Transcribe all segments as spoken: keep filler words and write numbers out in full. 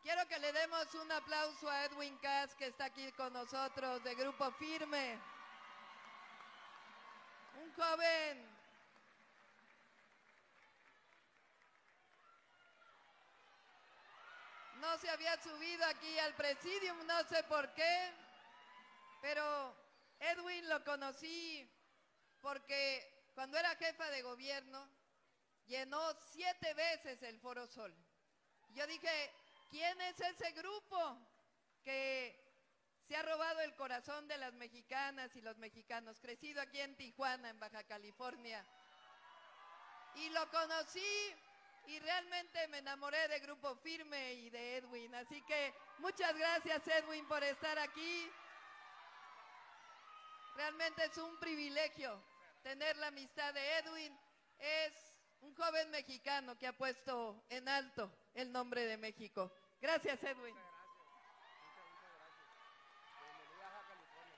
quiero que le demos un aplauso a Edwin Cass, que está aquí con nosotros, de Grupo Firme. Un joven no se había subido aquí al presidium, no sé por qué, pero Edwin lo conocí porque cuando era jefa de gobierno llenó siete veces el Foro Sol. Yo dije, ¿quién es ese grupo que se ha robado el corazón de las mexicanas y los mexicanos? Crecido aquí en Tijuana, en Baja California. Y lo conocí y realmente me enamoré de Grupo Firme y de Edwin. Así que muchas gracias, Edwin, por estar aquí. Realmente es un privilegio tener la amistad de Edwin. Es un joven mexicano que ha puesto en alto el nombre de México. Gracias, Edwin. Muchas gracias. Muchas, muchas gracias. Bienvenida a Baja California.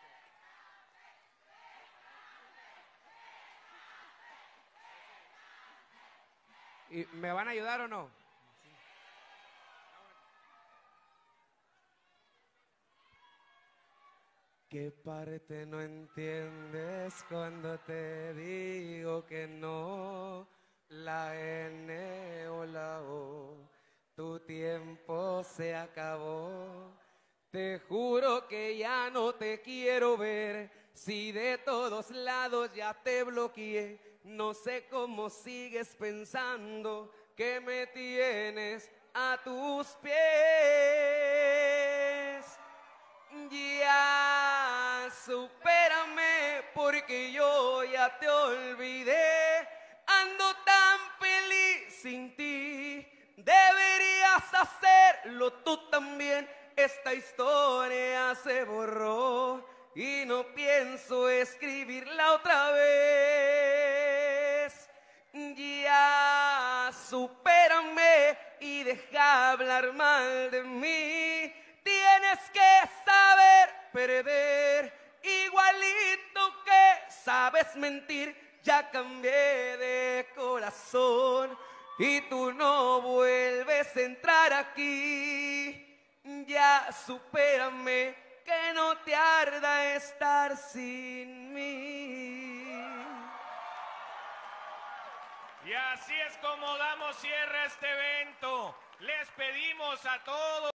Gracias. ¿Y me van a ayudar o no? Sí. ¿Qué parte no entiendes cuando te digo que no? La N o la O, tu tiempo se acabó. Te juro que ya no te quiero ver, si de todos lados ya te bloqueé. No sé cómo sigues pensando que me tienes a tus pies. Ya supérame porque yo ya te olvidé. Ando tan feliz sin ti, deberías hacerlo tú también. Esta historia se borró y no pienso escribirla otra vez. Ya supérame y deja hablar mal de mí. Tienes que saber perder, igualito que sabes mentir. Ya cambié de corazón y tú no vuelves a entrar aquí. Ya supérame, que no te arda estar sin mí. Y así es como damos cierre a este evento. Les pedimos a todos